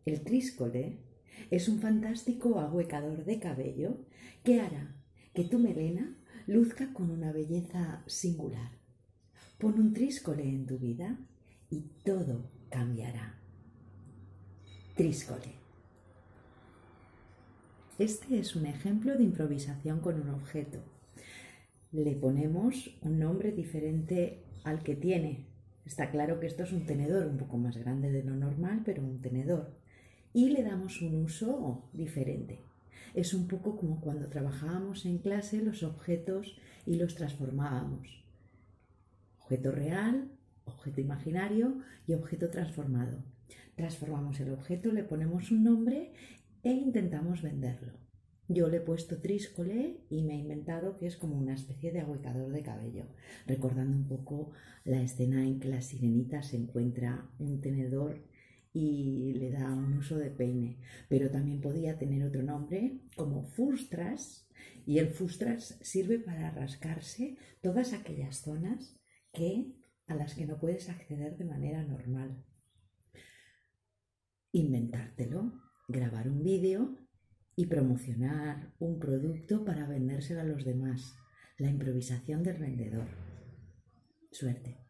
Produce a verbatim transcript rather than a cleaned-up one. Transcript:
El tríscole es un fantástico ahuecador de cabello que hará que tu melena luzca con una belleza singular. Pon un tríscole en tu vida y todo cambiará. Tríscole. Este es un ejemplo de improvisación con un objeto. Le ponemos un nombre diferente al que tiene. Está claro que esto es un tenedor, un poco más grande de lo normal, pero un tenedor. Y le damos un uso diferente. Es un poco como cuando trabajábamos en clase los objetos y los transformábamos. Objeto real, objeto imaginario y objeto transformado. Transformamos el objeto, le ponemos un nombre e intentamos venderlo. Yo le he puesto tríscole y me he inventado que es como una especie de ahuecador de cabello, recordando un poco la escena en que la sirenita se encuentra un tenedor y le da un uso de peine, pero también podía tener otro nombre como fustras, y el fustras sirve para rascarse todas aquellas zonas que, a las que no puedes acceder de manera normal. Inventártelo, grabar un vídeo y promocionar un producto para vendérselo a los demás. La improvisación del vendedor. Suerte.